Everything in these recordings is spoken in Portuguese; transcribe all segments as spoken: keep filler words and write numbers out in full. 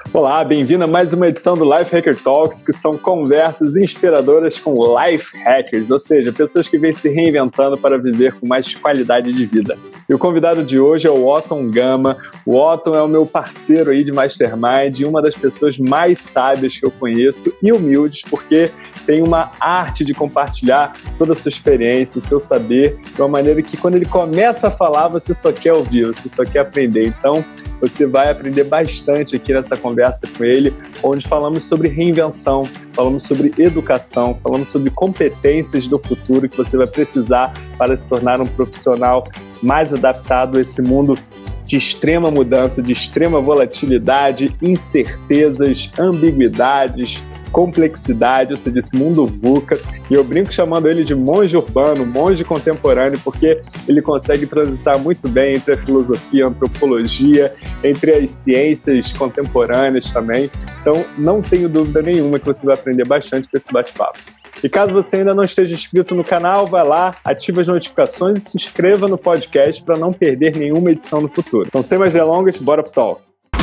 Olá, bem-vindo a mais uma edição do Life Hacker Talks, que são conversas inspiradoras com life hackers, ou seja, pessoas que vêm se reinventando para viver com mais qualidade de vida. E o convidado de hoje é o Otton Gama. O Otton é o meu parceiro aí de Mastermind e uma das pessoas mais sábias que eu conheço e humildes, porque tem uma arte de compartilhar toda a sua experiência, o seu saber, de uma maneira que quando ele começa a falar, você só quer ouvir, você só quer aprender. Então, você vai aprender bastante aqui nessa conversa com ele, onde falamos sobre reinvenção, falamos sobre educação, falamos sobre competências do futuro que você vai precisar para se tornar um profissional mais adaptado a esse mundo de extrema mudança, de extrema volatilidade, incertezas, ambiguidades, complexidade, ou seja, esse mundo VUCA. E eu brinco chamando ele de monge urbano, monge contemporâneo, porque ele consegue transitar muito bem entre a filosofia, a antropologia, entre as ciências contemporâneas também. Então, não tenho dúvida nenhuma que você vai aprender bastante com esse bate-papo. E caso você ainda não esteja inscrito no canal, vai lá, ativa as notificações e se inscreva no podcast para não perder nenhuma edição no futuro. Então, sem mais delongas, bora pro talk.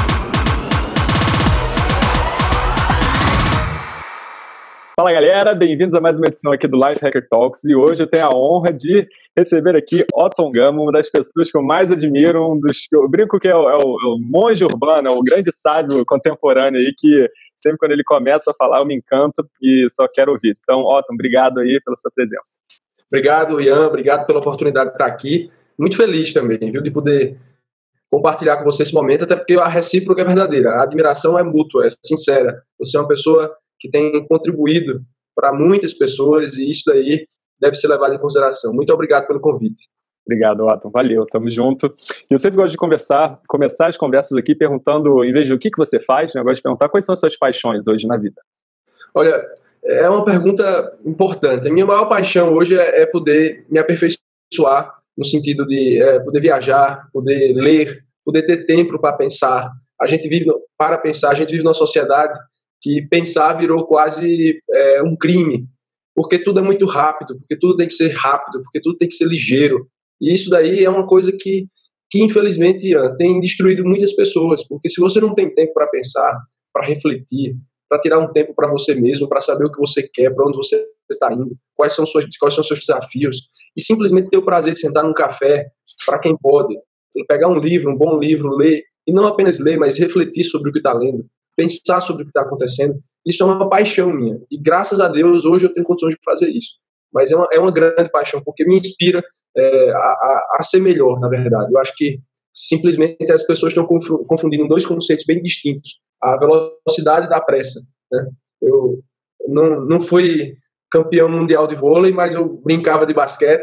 Fala galera, bem-vindos a mais uma edição aqui do Life Hacker Talks e hoje eu tenho a honra de receber aqui Otton Gama, uma das pessoas que eu mais admiro, um dos, eu brinco que é o, é o, é o monge urbano, é o grande sábio contemporâneo aí que sempre quando ele começa a falar eu me encanto e só quero ouvir. Então, Otton, obrigado aí pela sua presença. Obrigado, Ian, obrigado pela oportunidade de estar aqui, muito feliz também, viu, de poder compartilhar com você esse momento, até porque a recíproca é verdadeira, a admiração é mútua, é sincera, você é uma pessoa que tem contribuído para muitas pessoas e isso daí deve ser levado em consideração. Muito obrigado pelo convite. Obrigado, Otton. Valeu, tamo junto. Eu sempre gosto de conversar, começar as conversas aqui perguntando, em vez de o que, que você faz, né, eu gosto de perguntar quais são as suas paixões hoje na vida. Olha, é uma pergunta importante. A minha maior paixão hoje é, é poder me aperfeiçoar no sentido de é, poder viajar, poder ler, poder ter tempo para pensar. A gente vive para pensar, a gente vive numa sociedade que pensar virou quase é, um crime, porque tudo é muito rápido, porque tudo tem que ser rápido, porque tudo tem que ser ligeiro. E isso daí é uma coisa que, que infelizmente, Ian, tem destruído muitas pessoas, porque se você não tem tempo para pensar, para refletir, para tirar um tempo para você mesmo, para saber o que você quer, para onde você está indo, quais são, suas, quais são os seus desafios, e simplesmente ter o prazer de sentar num café, para quem pode, pegar um livro, um bom livro, ler, e não apenas ler, mas refletir sobre o que está lendo, pensar sobre o que está acontecendo, isso é uma paixão minha. E graças a Deus, hoje eu tenho condições de fazer isso. Mas é uma, é uma grande paixão, porque me inspira é, a, a, a ser melhor, na verdade. Eu acho que simplesmente as pessoas estão confundindo dois conceitos bem distintos. A velocidade da pressa. Né? Eu não, não fui campeão mundial de vôlei, mas eu brincava de basquete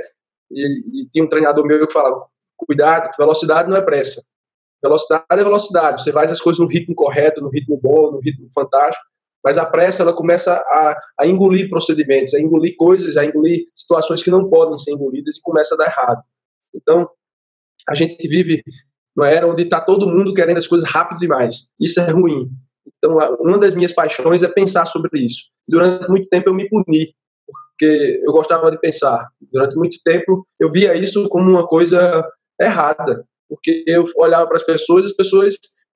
e, e tinha um treinador meu que falava, cuidado, velocidade não é pressa. Velocidade é velocidade, você faz as coisas no ritmo correto, no ritmo bom, no ritmo fantástico, mas a pressa ela começa a, a engolir procedimentos, a engolir coisas, a engolir situações que não podem ser engolidas e começa a dar errado. Então, a gente vive numa era onde está todo mundo querendo as coisas rápido demais, isso é ruim. Então, uma das minhas paixões é pensar sobre isso. Durante muito tempo eu me puni, porque eu gostava de pensar. Durante muito tempo eu via isso como uma coisa errada, porque eu olhava para as pessoas e as pessoas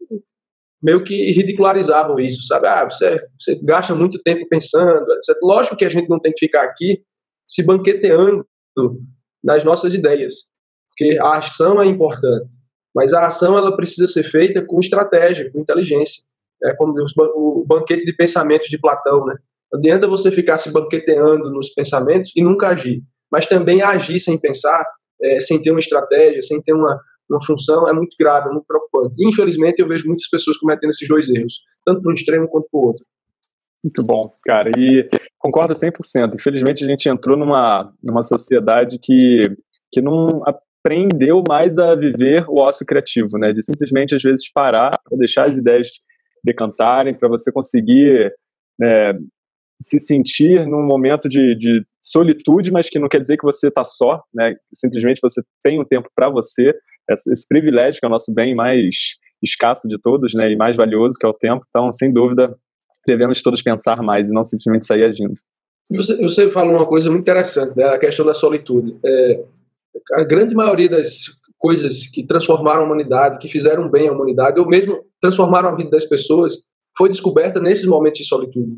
meio que ridicularizavam isso, sabe? Ah, você, você gasta muito tempo pensando, etcétera. Lógico que a gente não tem que ficar aqui se banqueteando nas nossas ideias, porque a ação é importante, mas a ação ela precisa ser feita com estratégia, com inteligência. É como o banquete de pensamentos de Platão, né? Não adianta você ficar se banqueteando nos pensamentos e nunca agir, mas também agir sem pensar, é, sem ter uma estratégia, sem ter uma uma função, é muito grave, é muito preocupante. Infelizmente, eu vejo muitas pessoas cometendo esses dois erros, tanto para um extremo quanto para o outro. Muito bom, cara, e concordo cem por cento. Infelizmente, a gente entrou numa, numa sociedade que, que não aprendeu mais a viver o ócio criativo, né? De simplesmente, às vezes, parar para deixar as ideias decantarem, para você conseguir né, se sentir num momento de, de solitude, mas que não quer dizer que você está só, né? Simplesmente você tem um tempo para você, esse privilégio que é o nosso bem mais escasso de todos, né, e mais valioso, que é o tempo. Então, sem dúvida, devemos todos pensar mais e não simplesmente sair agindo. Você, você falou uma coisa muito interessante, né, a questão da solitude. É, a grande maioria das coisas que transformaram a humanidade, que fizeram bem à humanidade, ou mesmo transformaram a vida das pessoas, foi descoberta nesses momentos de solitude.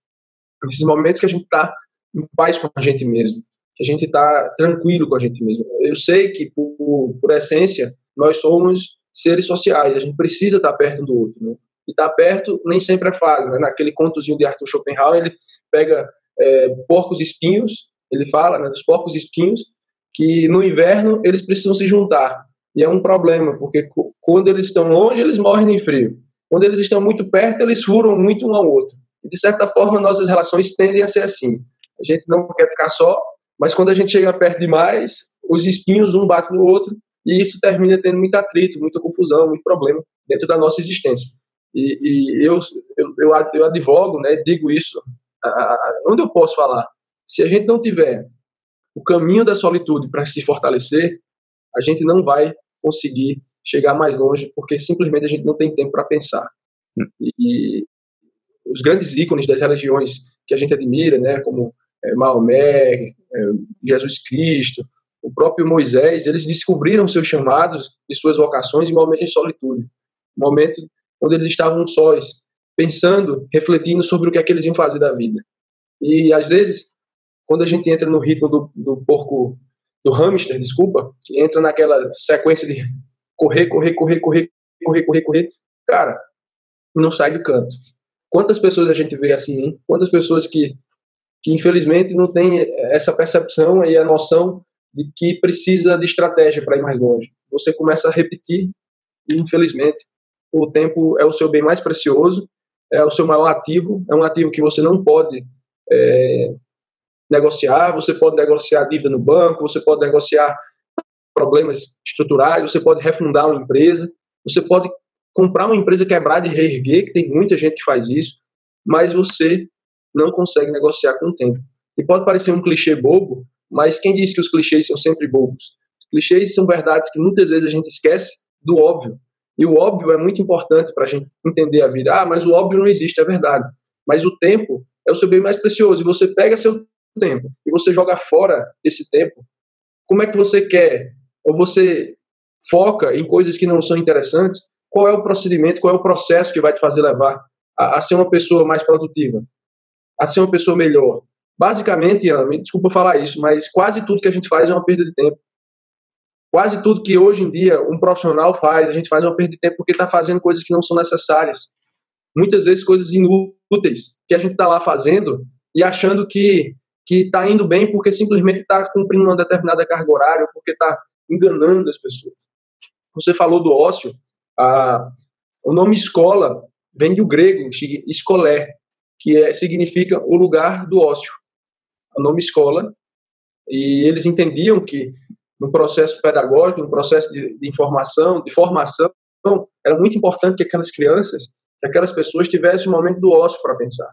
Nesses momentos que a gente está em paz com a gente mesmo, que a gente está tranquilo com a gente mesmo. Eu sei que, por, por essência, nós somos seres sociais, a gente precisa estar perto do outro, né? E estar perto nem sempre é fácil, né? Naquele contozinho de Arthur Schopenhauer, ele pega é, porcos espinhos, ele fala, né, dos porcos espinhos, que no inverno eles precisam se juntar. E é um problema, porque quando eles estão longe, eles morrem de frio. Quando eles estão muito perto, eles furam muito um ao outro. E, de certa forma, nossas relações tendem a ser assim. A gente não quer ficar só, mas quando a gente chega perto demais, os espinhos um batem no outro, e isso termina tendo muito atrito, muita confusão, muito problema dentro da nossa existência. E, e eu, eu, eu advogo, né, digo isso, a, a, onde eu posso falar? Se a gente não tiver o caminho da solitude para se fortalecer, a gente não vai conseguir chegar mais longe, porque simplesmente a gente não tem tempo para pensar. E, e os grandes ícones das religiões que a gente admira, né, como é, Maomé, é, Jesus Cristo, o próprio Moisés, eles descobriram seus chamados e suas vocações em momentos de solitude, momento onde eles estavam sós, pensando, refletindo sobre o que é que eles iam fazer da vida. E às vezes, quando a gente entra no ritmo do, do porco, do hamster, desculpa, que entra naquela sequência de correr, correr, correr, correr, correr, correr, correr, cara, não sai do canto. Quantas pessoas a gente vê assim, hein? Quantas pessoas que, que infelizmente não têm essa percepção e a noção de que precisa de estratégia para ir mais longe. Você começa a repetir e, infelizmente, o tempo é o seu bem mais precioso, é o seu maior ativo, é um ativo que você não pode é, negociar, você pode negociar dívida no banco, você pode negociar problemas estruturais, você pode refundar uma empresa, você pode comprar uma empresa quebrada e reerguer, que tem muita gente que faz isso, mas você não consegue negociar com o tempo. E pode parecer um clichê bobo, mas quem diz que os clichês são sempre bobos? Clichês são verdades que muitas vezes a gente esquece do óbvio. E o óbvio é muito importante para a gente entender a vida. Ah, mas o óbvio não existe, é verdade. Mas o tempo é o seu bem mais precioso. E você pega seu tempo e você joga fora esse tempo. Como é que você quer? Ou você foca em coisas que não são interessantes? Qual é o procedimento, qual é o processo que vai te fazer levar a, a ser uma pessoa mais produtiva? A ser uma pessoa melhor? Basicamente, Ana, me desculpa falar isso, mas quase tudo que a gente faz é uma perda de tempo. Quase tudo que hoje em dia um profissional faz, a gente faz uma perda de tempo porque está fazendo coisas que não são necessárias. Muitas vezes coisas inúteis que a gente está lá fazendo e achando que que está indo bem porque simplesmente está cumprindo uma determinada carga horária, ou porque está enganando as pessoas. Você falou do ócio. Ah, o nome escola vem do grego, escolé, que é, significa o lugar do ócio. O nome escola. E eles entendiam que no processo pedagógico, no processo de, de informação, de formação, era muito importante que aquelas crianças, que aquelas pessoas tivessem um momento do ócio para pensar.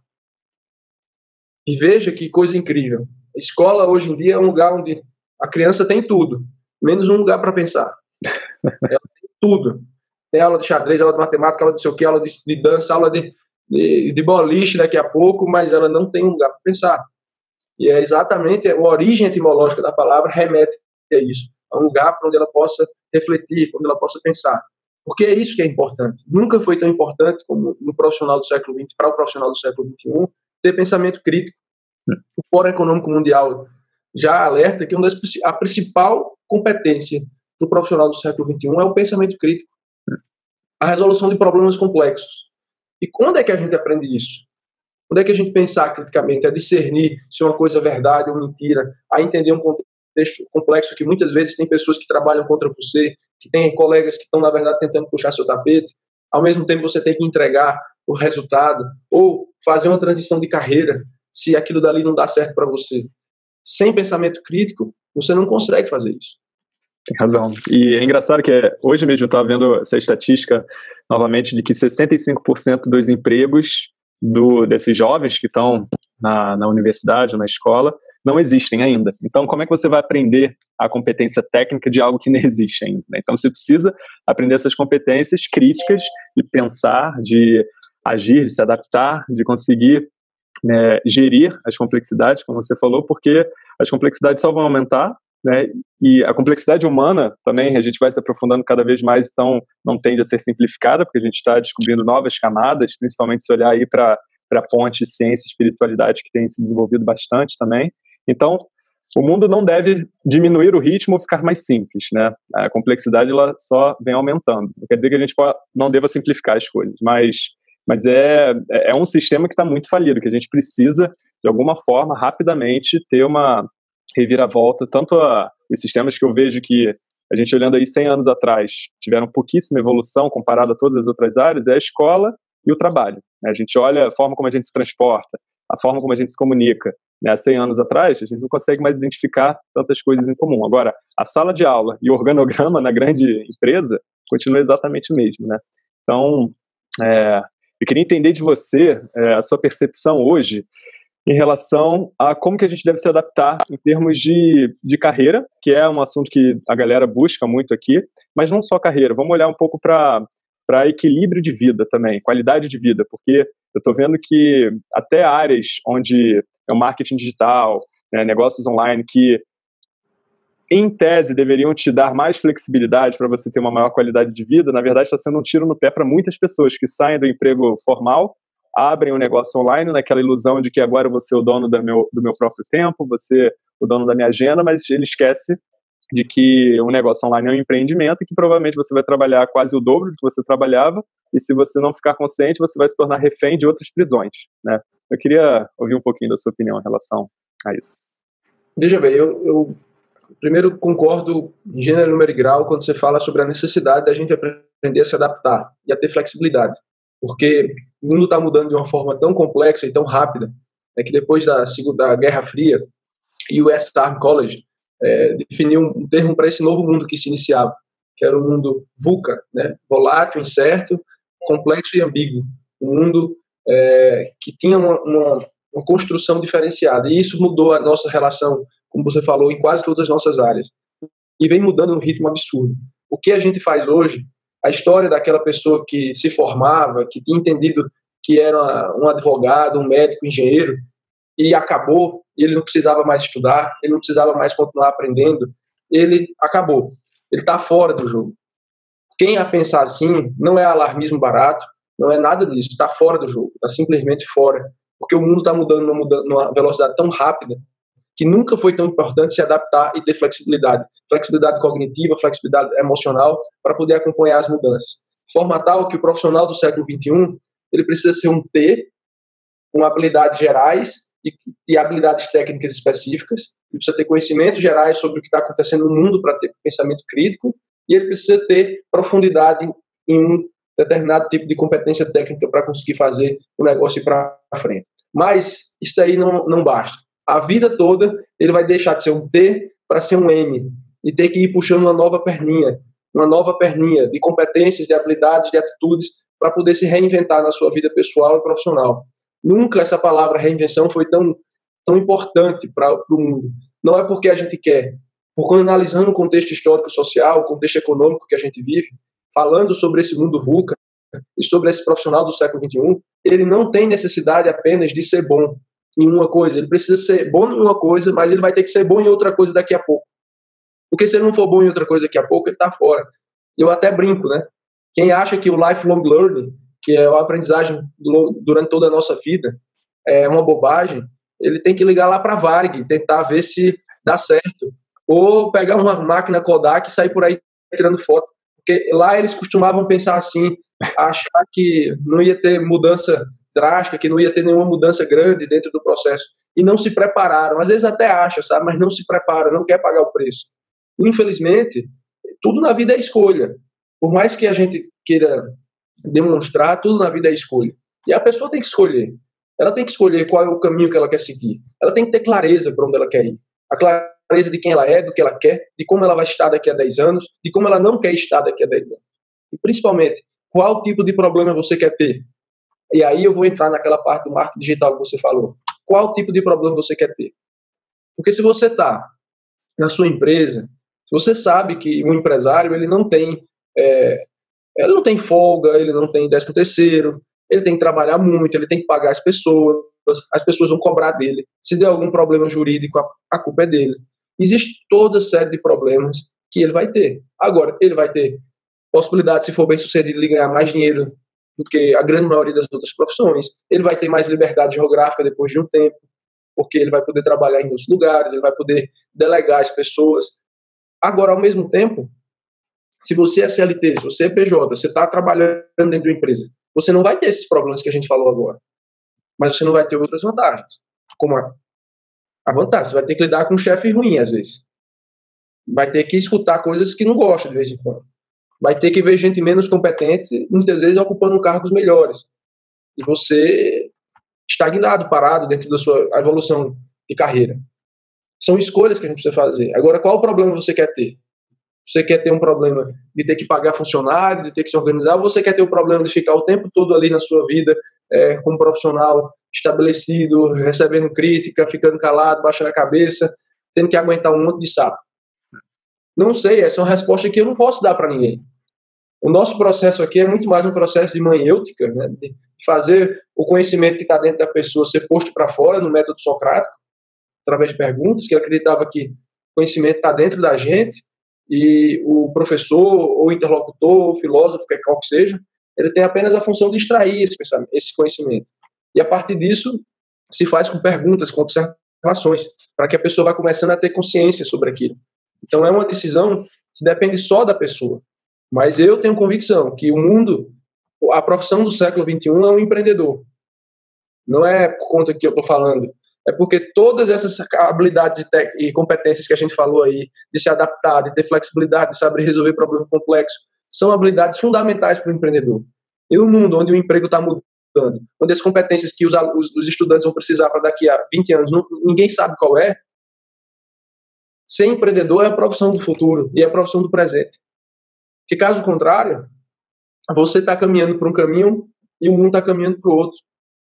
E veja que coisa incrível. A escola, hoje em dia, é um lugar onde a criança tem tudo, menos um lugar para pensar. Ela tem tudo. Tem aula de xadrez, aula de matemática, aula de sei o quê, aula de, de dança, aula de, de, de boliche daqui a pouco, mas ela não tem um lugar para pensar. E é exatamente a origem etimológica da palavra remete a isso. A um lugar para onde ela possa refletir, onde ela possa pensar. Porque é isso que é importante. Nunca foi tão importante como no profissional do século vinte, para o profissional do século vinte e um, ter pensamento crítico. O Fórum Econômico Mundial já alerta que uma das, a principal competência do profissional do século vinte e um é o pensamento crítico. A resolução de problemas complexos. E quando é que a gente aprende isso? Quando é que a gente pensar criticamente, a discernir se uma coisa é verdade ou mentira, a entender um contexto complexo que muitas vezes tem pessoas que trabalham contra você, que tem colegas que estão, na verdade, tentando puxar seu tapete, ao mesmo tempo você tem que entregar o resultado ou fazer uma transição de carreira se aquilo dali não dá certo para você. Sem pensamento crítico, você não consegue fazer isso. Tem razão. E é engraçado que hoje mesmo eu estava vendo essa estatística novamente de que sessenta e cinco por cento dos empregos do, desses jovens que estão na, na universidade ou na escola não existem ainda. Então, como é que você vai aprender a competência técnica de algo que não existe ainda? Né? Então, você precisa aprender essas competências críticas de pensar, de agir, de se adaptar, de conseguir né, gerir as complexidades, como você falou, porque as complexidades só vão aumentar né? E a complexidade humana também, a gente vai se aprofundando cada vez mais, então não tende a ser simplificada, porque a gente está descobrindo novas camadas, principalmente se olhar aí para a ponte ciência e espiritualidade, que tem se desenvolvido bastante também. Então, o mundo não deve diminuir o ritmo ou ficar mais simples, né? A complexidade ela só vem aumentando. Não quer dizer que a gente não deva simplificar as coisas, mas, mas é, é um sistema que está muito falido, que a gente precisa, de alguma forma, rapidamente ter uma reviravolta, tanto a, os sistemas que eu vejo que a gente olhando aí cem anos atrás tiveram pouquíssima evolução comparado a todas as outras áreas, é a escola e o trabalho, né? A gente olha a forma como a gente se transporta, a forma como a gente se comunica, né? Há cem anos atrás a gente não consegue mais identificar tantas coisas em comum. Agora, a sala de aula e o organograma na grande empresa continua exatamente o mesmo, né? Então, é, eu queria entender de você é, a sua percepção hoje em relação a como que a gente deve se adaptar em termos de, de carreira, que é um assunto que a galera busca muito aqui, mas não só carreira, vamos olhar um pouco para para equilíbrio de vida também, qualidade de vida, porque eu estou vendo que até áreas onde é o marketing digital, né, negócios online, que em tese deveriam te dar mais flexibilidade para você ter uma maior qualidade de vida, na verdade está sendo um tiro no pé para muitas pessoas que saem do emprego formal, abrem um negócio online naquela ilusão de que agora eu vou ser o dono do meu, do meu próprio tempo, vou ser o dono da minha agenda, mas ele esquece de que um negócio online é um empreendimento e que provavelmente você vai trabalhar quase o dobro do que você trabalhava e se você não ficar consciente, você vai se tornar refém de outras prisões, né? Eu queria ouvir um pouquinho da sua opinião em relação a isso. Veja bem, eu, eu primeiro concordo em gênero, número e grau quando você fala sobre a necessidade da gente aprender a se adaptar e a ter flexibilidade. Porque o mundo está mudando de uma forma tão complexa e tão rápida, é que depois da, segunda, da Guerra Fria, o U S Army College é, definiu um termo para esse novo mundo que se iniciava, que era o mundo VUCA, né? Volátil, incerto, complexo e ambíguo. Um mundo é, que tinha uma, uma, uma construção diferenciada. E isso mudou a nossa relação, como você falou, em quase todas as nossas áreas. E vem mudando num ritmo absurdo. O que a gente faz hoje, a história daquela pessoa que se formava, que tinha entendido que era um advogado, um médico, um engenheiro, e acabou, e ele não precisava mais estudar, ele não precisava mais continuar aprendendo, ele acabou. Ele está fora do jogo. Quem a pensar assim não é alarmismo barato, não é nada disso, está fora do jogo, está simplesmente fora, porque o mundo está mudando numa, numa velocidade tão rápida que nunca foi tão importante se adaptar e ter flexibilidade. Flexibilidade cognitiva, flexibilidade emocional, para poder acompanhar as mudanças. De forma tal que o profissional do século vinte e um, ele precisa ser um T, com habilidades gerais e, e habilidades técnicas específicas. Ele precisa ter conhecimentos gerais sobre o que está acontecendo no mundo para ter pensamento crítico, e ele precisa ter profundidade em um determinado tipo de competência técnica para conseguir fazer o negócio ir para frente. Mas isso aí não, não basta. A vida toda ele vai deixar de ser um T para ser um M e ter que ir puxando uma nova perninha, uma nova perninha de competências, de habilidades, de atitudes para poder se reinventar na sua vida pessoal e profissional. Nunca essa palavra reinvenção foi tão, tão importante para o mundo. Não é porque a gente quer, porque analisando o contexto histórico e social, o contexto econômico que a gente vive, falando sobre esse mundo VUCA e sobre esse profissional do século vinte e um, ele não tem necessidade apenas de ser bom em uma coisa, ele precisa ser bom em uma coisa, mas ele vai ter que ser bom em outra coisa daqui a pouco. Porque se ele não for bom em outra coisa daqui a pouco, ele está fora. Eu até brinco, né? Quem acha que o lifelong learning, que é a aprendizagem durante toda a nossa vida, é uma bobagem, ele tem que ligar lá para a Varg, tentar ver se dá certo. Ou pegar uma máquina Kodak e sair por aí tirando foto. Porque lá eles costumavam pensar assim, achar que não ia ter mudança drástica, que não ia ter nenhuma mudança grande dentro do processo. E não se prepararam. Às vezes até acha, sabe? Mas não se prepara, não quer pagar o preço. Infelizmente, tudo na vida é escolha. Por mais que a gente queira demonstrar, tudo na vida é escolha. E a pessoa tem que escolher. Ela tem que escolher qual é o caminho que ela quer seguir. Ela tem que ter clareza para onde ela quer ir. A clareza de quem ela é, do que ela quer, de como ela vai estar daqui a dez anos, de como ela não quer estar daqui a dez anos. E principalmente, qual tipo de problema você quer ter. E aí eu vou entrar naquela parte do marketing digital que você falou. Qual tipo de problema você quer ter? Porque se você está na sua empresa, você sabe que um empresário ele não tem, é, ele não tem folga, ele não tem décimo terceiro, ele tem que trabalhar muito, ele tem que pagar as pessoas, as pessoas vão cobrar dele. Se der algum problema jurídico, a, a culpa é dele. Existe toda série de problemas que ele vai ter. Agora, ele vai ter possibilidade, se for bem sucedido, de ganhar mais dinheiro do que a grande maioria das outras profissões. Ele vai ter mais liberdade geográfica depois de um tempo, porque ele vai poder trabalhar em outros lugares, ele vai poder delegar as pessoas. Agora, ao mesmo tempo, se você é C L T, se você é P J, você está trabalhando dentro de uma empresa, você não vai ter esses problemas que a gente falou agora, mas você não vai ter outras vantagens, como a, a vantagem, você vai ter que lidar com um chefe ruim, às vezes. Vai ter que escutar coisas que não gosta de vez em quando. Vai ter que ver gente menos competente, muitas vezes ocupando cargos melhores. E você estagnado, parado dentro da sua evolução de carreira. São escolhas que a gente precisa fazer. Agora, qual o problema você quer ter? Você quer ter um problema de ter que pagar funcionário, de ter que se organizar, ou você quer ter o problema de ficar o tempo todo ali na sua vida é, como profissional estabelecido, recebendo crítica, ficando calado, baixando a cabeça, tendo que aguentar um monte de sapo? Não sei, essa é uma resposta que eu não posso dar para ninguém. O nosso processo aqui é muito mais um processo de maiêutica, né, de fazer o conhecimento que está dentro da pessoa ser posto para fora no método socrático, através de perguntas, que eu acreditava que o conhecimento está dentro da gente, e o professor, ou interlocutor, ou filósofo, qual que seja, ele tem apenas a função de extrair esse pensamento, esse conhecimento. E a partir disso, se faz com perguntas, com observações, para que a pessoa vá começando a ter consciência sobre aquilo. Então é uma decisão que depende só da pessoa. Mas eu tenho convicção que o mundo, a profissão do século vinte e um é um empreendedor. Não é por conta que eu estou falando. É porque todas essas habilidades e, e competências que a gente falou aí, de se adaptar, de ter flexibilidade, de saber resolver problemas complexos, são habilidades fundamentais para o empreendedor. E no mundo onde o emprego está mudando, onde as competências que os, os, os estudantes vão precisar para daqui a vinte anos, não, ninguém sabe qual é, ser empreendedor é a profissão do futuro e é a profissão do presente. Porque caso contrário, você está caminhando para um caminho e o mundo está caminhando para o outro.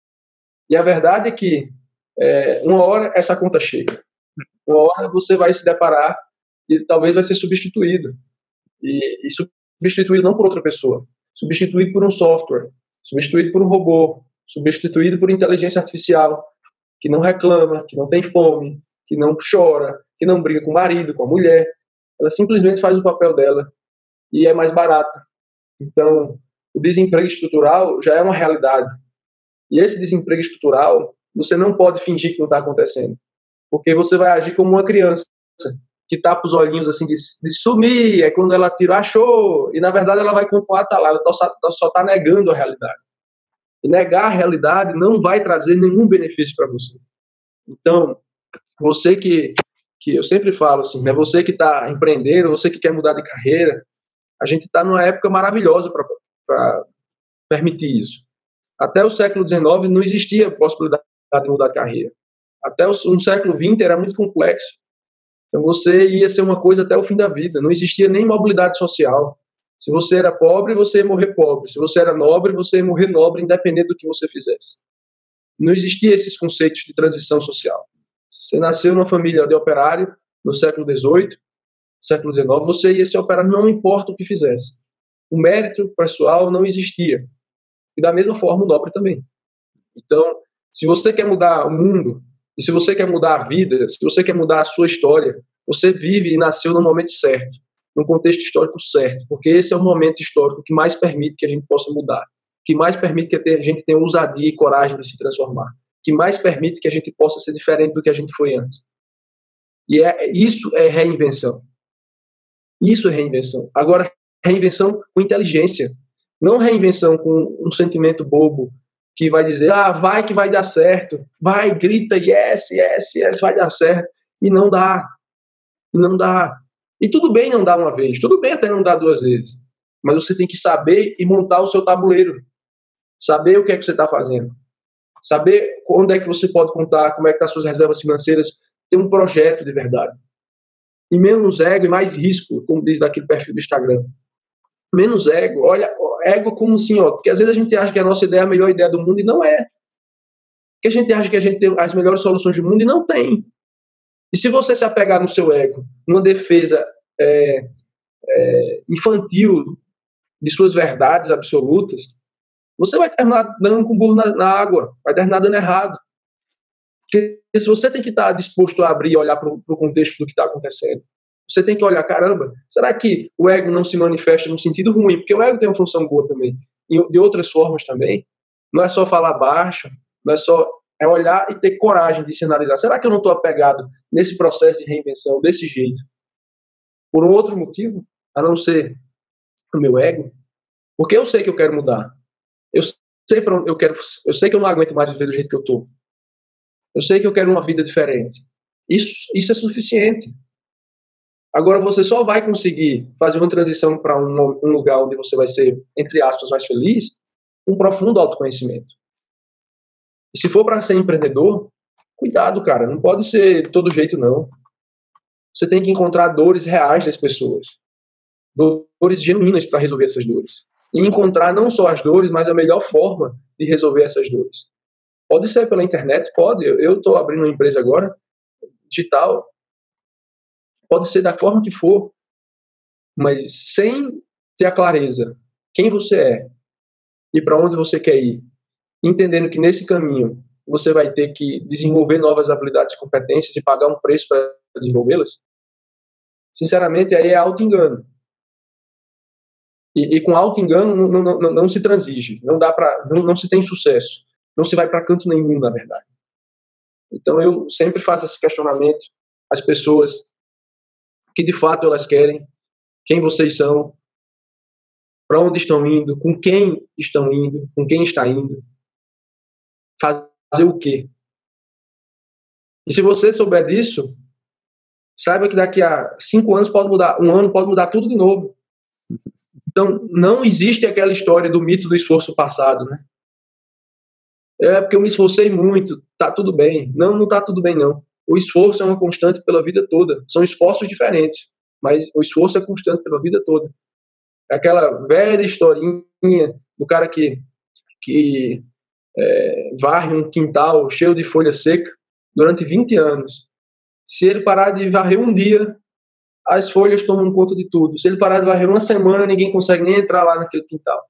E a verdade é que é, uma hora essa conta chega. Uma hora você vai se deparar e talvez vai ser substituído. E, e substituído não por outra pessoa, substituído por um software, substituído por um robô, substituído por inteligência artificial, que não reclama, que não tem fome, que não chora, que não briga com o marido, com a mulher. Ela simplesmente faz o papel dela e é mais barata. Então, o desemprego estrutural já é uma realidade. E esse desemprego estrutural, você não pode fingir que não está acontecendo. Porque você vai agir como uma criança que tapa os olhinhos assim de, de sumir, é quando ela tira, achou, e na verdade ela vai continuar tá lá, ela só está negando a realidade. E negar a realidade não vai trazer nenhum benefício para você. Então, você que, que eu sempre falo assim, né, você que está empreendendo, você que quer mudar de carreira, a gente está numa época maravilhosa para permitir isso. Até o século dezenove não existia possibilidade de mudar de carreira. Até o no século vinte era muito complexo. Então você ia ser uma coisa até o fim da vida. Não existia nem mobilidade social. Se você era pobre, você ia morrer pobre. Se você era nobre, você ia morrer nobre, independente do que você fizesse. Não existia esses conceitos de transição social. Se você nasceu numa família de operário no século dezoito, século dezenove, você ia ser operário, não importa o que fizesse. O mérito pessoal não existia. E da mesma forma o nobre também. Então, se você quer mudar o mundo, e se você quer mudar a vida, se você quer mudar a sua história, você vive e nasceu no momento certo, no contexto histórico certo, porque esse é o momento histórico que mais permite que a gente possa mudar, que mais permite que a gente tenha ousadia e coragem de se transformar, que mais permite que a gente possa ser diferente do que a gente foi antes. E é, isso é reinvenção. Isso é reinvenção. Agora, reinvenção com inteligência, não reinvenção com um sentimento bobo, que vai dizer, ah, vai que vai dar certo, vai, grita, yes, yes, yes, vai dar certo, e não dá, e não dá. E tudo bem não dar uma vez, tudo bem até não dar duas vezes, mas você tem que saber e montar o seu tabuleiro, saber o que é que você está fazendo, saber onde é que você pode contar, como é que estão as suas reservas financeiras, ter um projeto de verdade. E menos ego e mais risco, como diz daquele perfil do Instagram. Menos ego, olha, ego como assim, ó, porque às vezes a gente acha que a nossa ideia é a melhor ideia do mundo e não é. Porque a gente acha que a gente tem as melhores soluções do mundo e não tem. E se você se apegar no seu ego, numa defesa é, é, infantil de suas verdades absolutas, você vai terminar dando com burro na, na água, vai terminar dando errado. Porque se você tem que estar disposto a abrir e olhar para o contexto do que está acontecendo, você tem que olhar, caramba, será que o ego não se manifesta no sentido ruim? Porque o ego tem uma função boa também, e de outras formas também. Não é só falar baixo, não é só é olhar e ter coragem de sinalizar. Será que eu não estou apegado nesse processo de reinvenção desse jeito? Por um outro motivo, a não ser o meu ego? Porque eu sei que eu quero mudar. Eu sei, pra, eu quero, eu sei que eu não aguento mais viver do jeito que eu estou. Eu sei que eu quero uma vida diferente. Isso, isso é suficiente. Agora, você só vai conseguir fazer uma transição para um, um lugar onde você vai ser, entre aspas, mais feliz, com um profundo autoconhecimento. E se for para ser empreendedor, cuidado, cara. Não pode ser de todo jeito, não. Você tem que encontrar dores reais das pessoas. Dores genuínas para resolver essas dores. E encontrar não só as dores, mas a melhor forma de resolver essas dores. Pode ser pela internet, pode. Eu estou abrindo uma empresa agora, digital. Pode ser da forma que for, mas sem ter a clareza quem você é e para onde você quer ir, entendendo que nesse caminho você vai ter que desenvolver novas habilidades e competências e pagar um preço para desenvolvê-las, sinceramente, aí é auto-engano. E, e com auto-engano não, não, não, não se transige, não, dá pra, não, não se tem sucesso, não se vai para canto nenhum, na verdade. Então eu sempre faço esse questionamento às pessoas que de fato elas querem, quem vocês são, para onde estão indo, com quem estão indo, com quem está indo, fazer o quê. E se você souber disso, saiba que daqui a cinco anos pode mudar, um ano pode mudar tudo de novo. Então, não existe aquela história do mito do esforço passado, né? É porque eu me esforcei muito, tá tudo bem. Não, não tá tudo bem, não. O esforço é uma constante pela vida toda. São esforços diferentes, mas o esforço é constante pela vida toda. É aquela velha historinha do cara que, que é, varre um quintal cheio de folha seca durante vinte anos. Se ele parar de varrer um dia, as folhas tomam conta de tudo. Se ele parar de varrer uma semana, ninguém consegue nem entrar lá naquele quintal.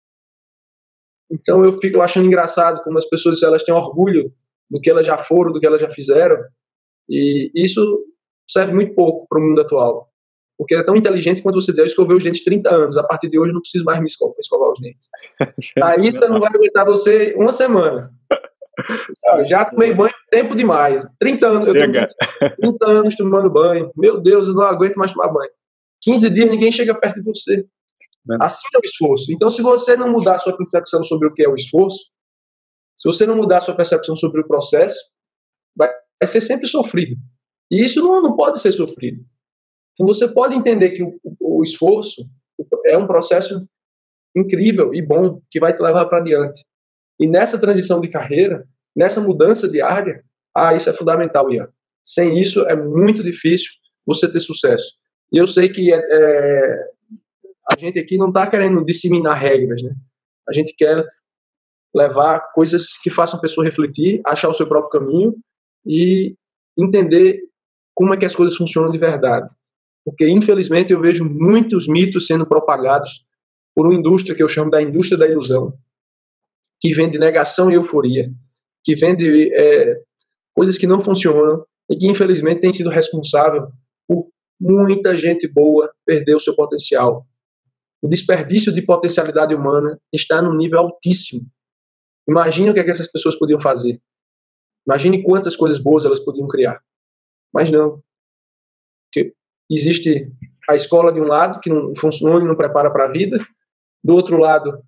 Então eu fico achando engraçado como as pessoas elas têm orgulho do que elas já foram, do que elas já fizeram. E isso serve muito pouco para o mundo atual. Porque é tão inteligente quanto você dizer, eu escovei os dentes trinta anos, a partir de hoje eu não preciso mais me escovar, escovar os dentes. Aí isso não vai aguentar você uma semana. Já tomei banho tempo demais. trinta anos, eu tenho trinta anos tomando banho. Meu Deus, eu não aguento mais tomar banho. quinze dias ninguém chega perto de você. Assim é o esforço. Então, se você não mudar a sua percepção sobre o que é o esforço, se você não mudar a sua percepção sobre o processo, vai vai ser sempre sofrido. E isso não, não pode ser sofrido. Então você pode entender que o, o esforço é um processo incrível e bom que vai te levar para adiante. E nessa transição de carreira, nessa mudança de área, ah, isso é fundamental, Ian. Sem isso é muito difícil você ter sucesso. E eu sei que é, é, a gente aqui não está querendo disseminar regras, né? A gente quer levar coisas que façam a pessoa refletir, achar o seu próprio caminho e entender como é que as coisas funcionam de verdade. Porque, infelizmente, eu vejo muitos mitos sendo propagados por uma indústria que eu chamo da indústria da ilusão, que vende negação e euforia, que vende é, coisas que não funcionam e que, infelizmente, tem sido responsável por muita gente boa perder o seu potencial. O desperdício de potencialidade humana está num nível altíssimo. Imagine o que é que essas pessoas podiam fazer. Imagine quantas coisas boas elas podiam criar. Mas não. Porque existe a escola de um lado, que não funciona e não prepara para a vida. Do outro lado,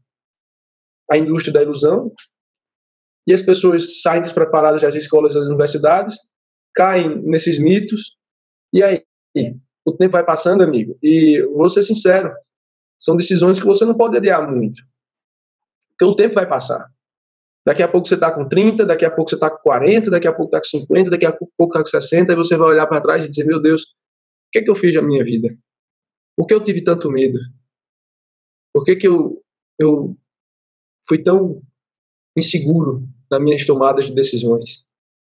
a indústria da ilusão. E as pessoas saem despreparadas das escolas e das universidades, caem nesses mitos. E aí? O tempo vai passando, amigo. E vou ser sincero, são decisões que você não pode adiar muito. Porque o tempo vai passar. Daqui a pouco você está com trinta, daqui a pouco você está com quarenta, daqui a pouco está com cinquenta, daqui a pouco está com sessenta, e você vai olhar para trás e dizer, meu Deus, o que é que eu fiz na minha vida? Por que eu tive tanto medo? Por que que eu, eu fui tão inseguro nas minhas tomadas de decisões?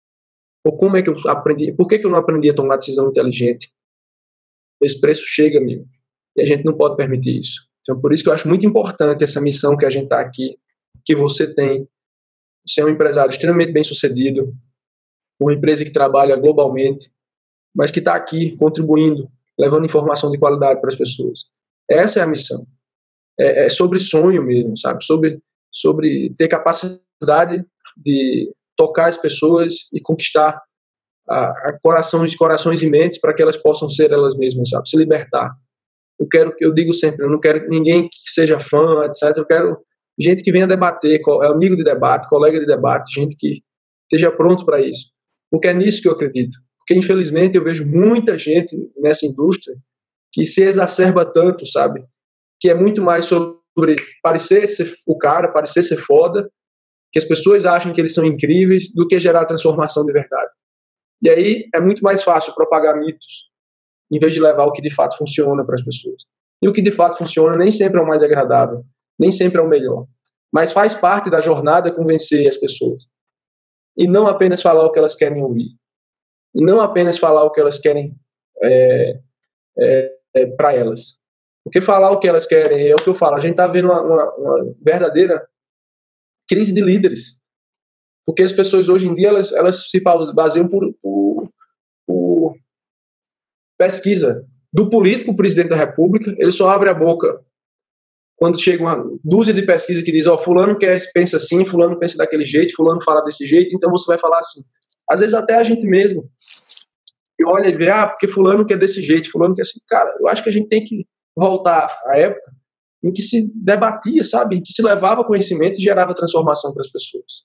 Ou como é que eu aprendi? Por que que eu não aprendi a tomar decisão inteligente? Esse preço chega, amigo, e a gente não pode permitir isso. Então, por isso que eu acho muito importante essa missão que a gente está aqui, que você tem. Você é um empresário extremamente bem-sucedido. uma empresa que trabalha globalmente, mas que está aqui contribuindo, levando informação de qualidade para as pessoas. Essa é a missão. É, é sobre sonho mesmo, sabe? Sobre, sobre ter capacidade de tocar as pessoas e conquistar a, a corações, corações e mentes para que elas possam ser elas mesmas, sabe? Se libertar. Eu quero, eu digo sempre, eu não quero ninguém que seja fã, etcétera. Eu quero gente que venha debater, amigo de debate, colega de debate, gente que esteja pronto para isso. Porque é nisso que eu acredito. Porque, infelizmente, eu vejo muita gente nessa indústria que se exacerba tanto, sabe? Que é muito mais sobre parecer ser o cara, parecer ser foda, que as pessoas acham que eles são incríveis, do que gerar transformação de verdade. E aí é muito mais fácil propagar mitos, em vez de levar o que de fato funciona para as pessoas. E o que de fato funciona nem sempre é o mais agradável, nem sempre é o melhor, mas faz parte da jornada convencer as pessoas. E não apenas falar o que elas querem ouvir. E não apenas falar o que elas querem é, é, é, para elas. Porque falar o que elas querem é o que eu falo. A gente está vendo uma, uma, uma verdadeira crise de líderes. Porque as pessoas hoje em dia elas, elas se baseiam por, por, por pesquisa. Do político, o presidente da República, ele só abre a boca quando chega uma dúzia de pesquisas que diz, ó, oh, fulano quer, pensa assim, fulano pensa daquele jeito, fulano fala desse jeito, então você vai falar assim. Às vezes até a gente mesmo. E olha e vê, ah, porque fulano quer desse jeito, fulano quer assim. Cara, eu acho que a gente tem que voltar à época em que se debatia, sabe? Em que se levava conhecimento e gerava transformação para as pessoas.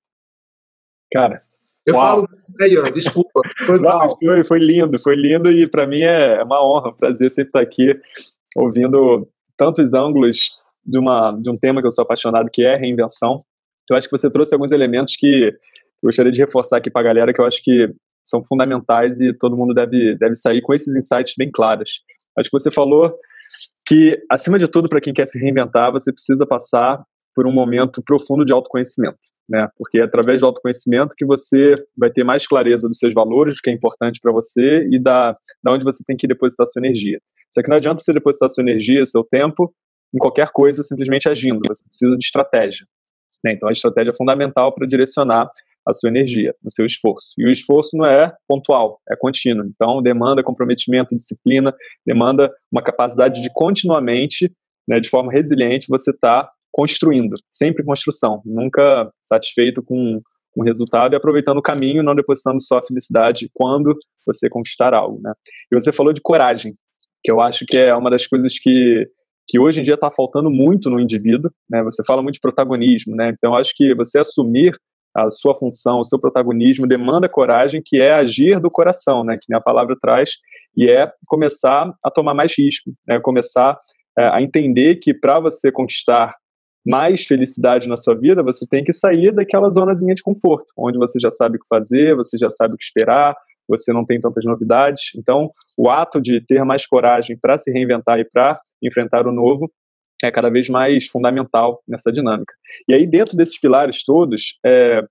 Cara, eu uau. falo, Ian, desculpa. Foi, Não, foi, foi lindo, foi lindo e para mim é uma honra, um prazer sempre estar aqui ouvindo tantos ângulos de, uma, de um tema que eu sou apaixonado, que é reinvenção. Eu acho que você trouxe alguns elementos que eu gostaria de reforçar aqui para a galera, que eu acho que são fundamentais e todo mundo deve, deve sair com esses insights bem claros. Acho que você falou que, acima de tudo, para quem quer se reinventar, você precisa passar por um momento profundo de autoconhecimento, né? Porque é através do autoconhecimento que você vai ter mais clareza dos seus valores, do que é importante para você e da, da onde você tem que depositar sua energia. Só que não adianta você depositar sua energia, seu tempo, em qualquer coisa, simplesmente agindo. Você precisa de estratégia, né? Então, a estratégia é fundamental para direcionar a sua energia, o seu esforço. E o esforço não é pontual, é contínuo. Então, demanda comprometimento, disciplina, demanda uma capacidade de continuamente, né, de forma resiliente, você estar construindo, sempre construção, nunca satisfeito com o resultado e aproveitando o caminho, não depositando só a felicidade quando você conquistar algo, né? E você falou de coragem, que eu acho que é uma das coisas que, que hoje em dia está faltando muito no indivíduo, né? Você fala muito de protagonismo, né? Então, eu acho que você assumir a sua função, o seu protagonismo, demanda coragem, que é agir do coração, né? Que a palavra traz, e é começar a tomar mais risco, né? Começar é, a entender que para você conquistar mais felicidade na sua vida, você tem que sair daquela zonazinha de conforto, onde você já sabe o que fazer, você já sabe o que esperar, você não tem tantas novidades. Então, o ato de ter mais coragem para se reinventar e para enfrentar o novo é cada vez mais fundamental nessa dinâmica. E aí, dentro desses pilares todos, é,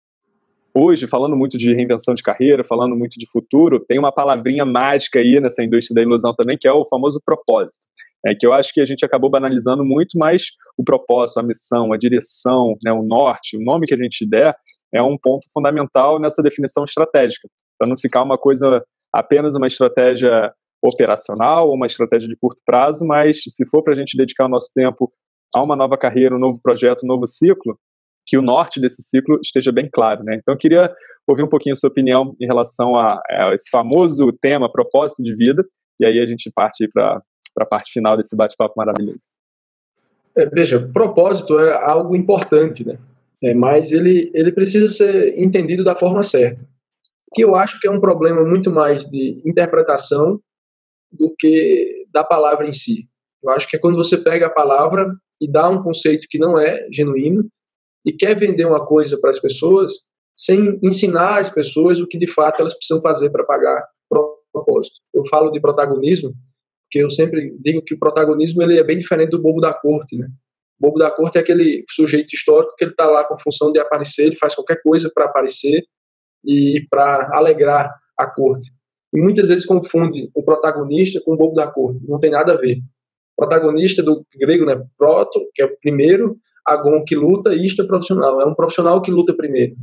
hoje, falando muito de reinvenção de carreira, falando muito de futuro, tem uma palavrinha mágica aí nessa indústria da ilusão também, que é o famoso propósito. É, que eu acho que a gente acabou banalizando muito, mas o propósito, a missão, a direção, né, o norte, o nome que a gente der, é um ponto fundamental nessa definição estratégica, para não ficar uma coisa, apenas uma estratégia operacional, uma estratégia de curto prazo, mas se for para a gente dedicar o nosso tempo a uma nova carreira, um novo projeto, um novo ciclo, que o norte desse ciclo esteja bem claro, né? Então, eu queria ouvir um pouquinho a sua opinião em relação a, a esse famoso tema, propósito de vida, e aí a gente parte para para a parte final desse bate-papo maravilhoso. É, veja, propósito é algo importante, né? É, mas ele, ele precisa ser entendido da forma certa. Que eu acho que é um problema muito mais de interpretação do que da palavra em si. Eu acho que é quando você pega a palavra e dá um conceito que não é genuíno e quer vender uma coisa para as pessoas sem ensinar as pessoas o que de fato elas precisam fazer para pagar propósito. Eu falo de protagonismo porque eu sempre digo que o protagonismo ele é bem diferente do bobo da corte, né? O bobo da corte é aquele sujeito histórico que ele está lá com a função de aparecer, ele faz qualquer coisa para aparecer e para alegrar a corte. E muitas vezes confunde o protagonista com o bobo da corte, não tem nada a ver. O protagonista do grego, né, proto, que é o primeiro, agon, que luta, e isto é profissional, é um profissional que luta primeiro.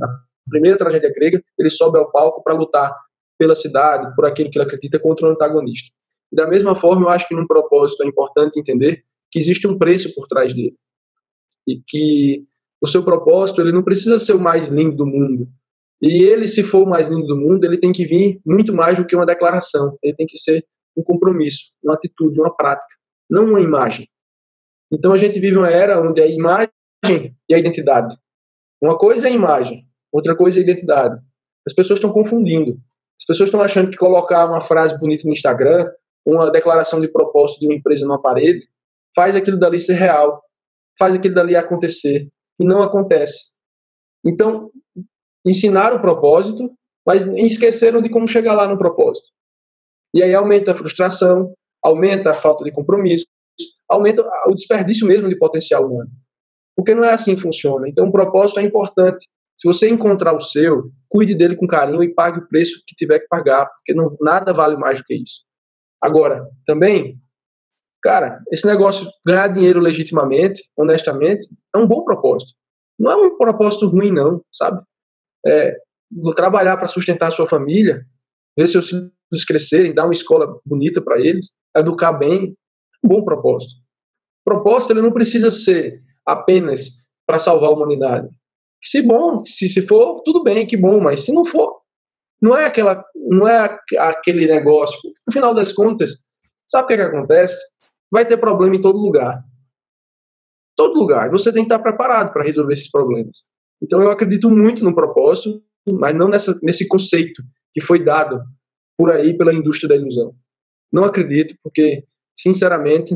primeira tragédia grega, ele sobe ao palco para lutar pela cidade, por aquilo que ele acredita contra o antagonista. E da mesma forma, eu acho que num propósito é importante entender que existe um preço por trás dele. E que o seu propósito, ele não precisa ser o mais lindo do mundo. E ele, se for o mais lindo do mundo, ele tem que vir muito mais do que uma declaração. Ele tem que ser um compromisso, uma atitude, uma prática, não uma imagem. Então a gente vive uma era onde a imagem e a identidade. Uma coisa é a imagem, outra coisa é a identidade. As pessoas estão confundindo. As pessoas estão achando que colocar uma frase bonita no Instagram, uma declaração de propósito de uma empresa numa parede, faz aquilo dali ser real, faz aquilo dali acontecer. E não acontece. Então, ensinaram o propósito, mas esqueceram de como chegar lá no propósito. E aí aumenta a frustração, aumenta a falta de compromisso, aumenta o desperdício mesmo de potencial humano. Porque não é assim que funciona. Então, o propósito é importante. Se você encontrar o seu, cuide dele com carinho e pague o preço que tiver que pagar, porque não, nada vale mais do que isso. Agora, também, cara, esse negócio de ganhar dinheiro legitimamente, honestamente, é um bom propósito. Não é um propósito ruim, não, sabe? É, trabalhar para sustentar a sua família, ver seus filhos crescerem, dar uma escola bonita para eles, educar bem, é um bom propósito. O propósito, ele não precisa ser apenas para salvar a humanidade. Se bom, se, se for, tudo bem, que bom, mas se não for, não é, aquela, não é aquele negócio. No final das contas, sabe o que, é que acontece? Vai ter problema em todo lugar. Todo lugar. Você tem que estar preparado para resolver esses problemas. Então eu acredito muito no propósito, mas não nessa, nesse conceito que foi dado por aí pela indústria da ilusão. Não acredito, porque, sinceramente,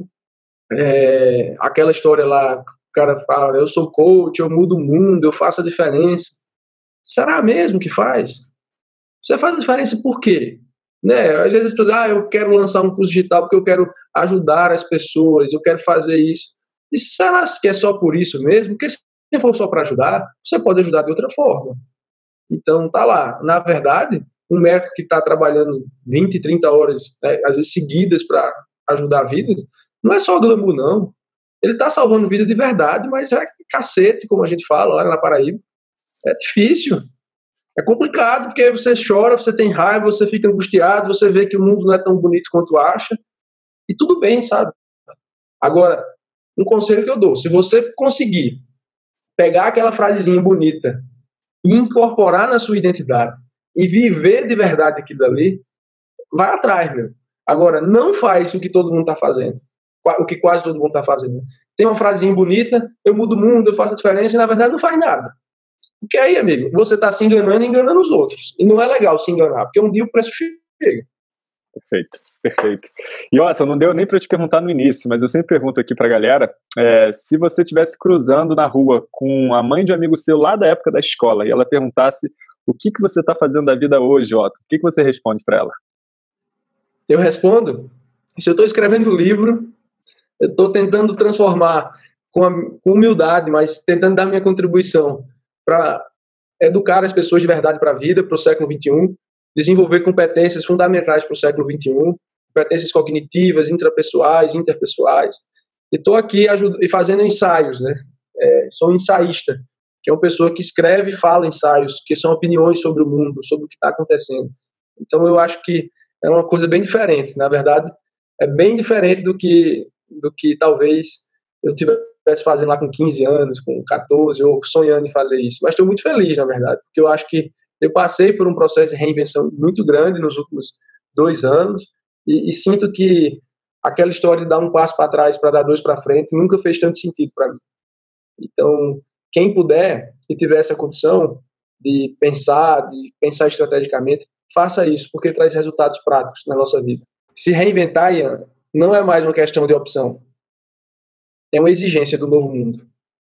é, aquela história lá, o cara fala, eu sou coach, eu mudo o mundo, eu faço a diferença. Será mesmo que faz? Você faz a diferença por quê? Né? Às vezes as pessoas, ah, eu quero lançar um curso digital porque eu quero ajudar as pessoas, eu quero fazer isso. E será que é só por isso mesmo? Porque se for só para ajudar, você pode ajudar de outra forma. Então, tá lá. Na verdade, um médico que está trabalhando vinte, trinta horas, né, às vezes seguidas para ajudar a vida, não é só glamour, não. Ele está salvando vida de verdade, mas é cacete, como a gente fala lá na Paraíba. É difícil. É complicado, porque você chora, você tem raiva, você fica angustiado, você vê que o mundo não é tão bonito quanto acha. E tudo bem, sabe? Agora, um conselho que eu dou, se você conseguir pegar aquela frasezinha bonita e incorporar na sua identidade e viver de verdade aquilo dali, vai atrás, meu. Agora, não faz o que todo mundo está fazendo, o que quase todo mundo está fazendo. Tem uma frasezinha bonita, eu mudo o mundo, eu faço a diferença, e na verdade não faz nada. Porque aí, amigo, você está se enganando e enganando os outros. E não é legal se enganar, porque um dia o preço chega. Perfeito, perfeito. E, Otton, não deu nem para eu te perguntar no início, mas eu sempre pergunto aqui para a galera, é, se você estivesse cruzando na rua com a mãe de um amigo seu lá da época da escola, e ela perguntasse o que, que você está fazendo da vida hoje, Otton, o que, que você responde para ela? Eu respondo, se eu estou escrevendo um livro, eu estou tentando transformar com, a, com humildade, mas tentando dar minha contribuição para educar as pessoas de verdade para a vida, para o século vinte e um, desenvolver competências fundamentais para o século vinte e um, competências cognitivas, intrapessoais, interpessoais. E estou aqui e fazendo ensaios, né? É, sou um ensaísta, que é uma pessoa que escreve e fala ensaios, que são opiniões sobre o mundo, sobre o que está acontecendo. Então eu acho que é uma coisa bem diferente. Na verdade, é bem diferente do que, do que talvez eu tivesse fazendo lá com quinze anos, com quatorze, ou sonhando em fazer isso. Mas estou muito feliz, na verdade, porque eu acho que eu passei por um processo de reinvenção muito grande nos últimos dois anos e, e sinto que aquela história de dar um passo para trás para dar dois para frente nunca fez tanto sentido para mim. Então, quem puder e tiver essa condição de pensar, de pensar estrategicamente, faça isso, porque traz resultados práticos na nossa vida. Se reinventar, Ian, não é mais uma questão de opção. É uma exigência do novo mundo.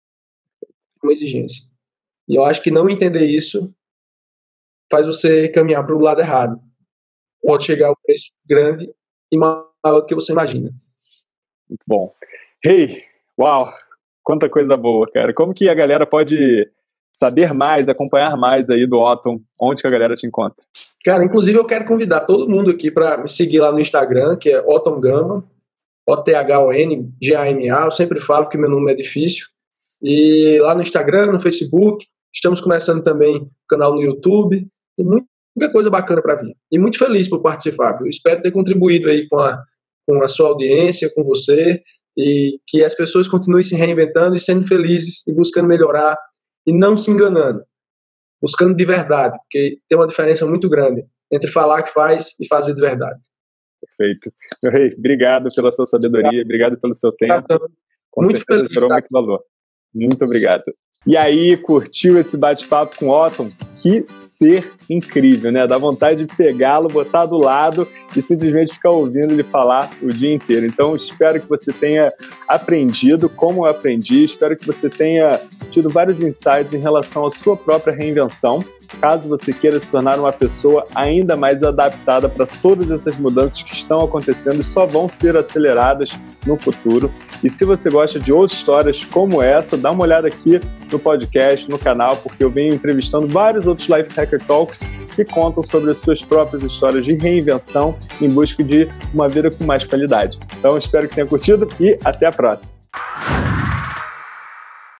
É uma exigência. E eu acho que não entender isso faz você caminhar para o lado errado. Pode chegar a um preço grande e maior do que você imagina. Muito bom. Hey, uau, quanta coisa boa, cara. Como que a galera pode saber mais, acompanhar mais aí do Otton? Onde que a galera te encontra? Cara, inclusive eu quero convidar todo mundo aqui para me seguir lá no Instagram, que é Otton Gama, O T H O N G A M A. Eu sempre falo que meu nome é difícil. E lá no Instagram, no Facebook, Estamos começando também o canal no YouTube. Tem muita coisa bacana para vir. E muito feliz por participar. Eu espero ter contribuído aí com a, com a sua audiência, com você, e que as pessoas continuem se reinventando e sendo felizes e buscando melhorar e não se enganando. Buscando de verdade, porque tem uma diferença muito grande entre falar que faz e fazer de verdade. Perfeito. Meu rei, obrigado pela sua sabedoria, obrigado pelo seu tempo. Com muito certeza gerou muito valor. Muito obrigado. E aí, curtiu esse bate-papo com o Otton? Que ser incrível, né? Dá vontade de pegá-lo, botar do lado e simplesmente ficar ouvindo ele falar o dia inteiro. Então, espero que você tenha aprendido como eu aprendi, espero que você tenha tido vários insights em relação à sua própria reinvenção, caso você queira se tornar uma pessoa ainda mais adaptada para todas essas mudanças que estão acontecendo e só vão ser aceleradas no futuro. E se você gosta de outras histórias como essa, dá uma olhada aqui no podcast, no canal, porque eu venho entrevistando vários outros Life Hacker Talks que contam sobre as suas próprias histórias de reinvenção em busca de uma vida com mais qualidade. Então, espero que tenha curtido e até a próxima.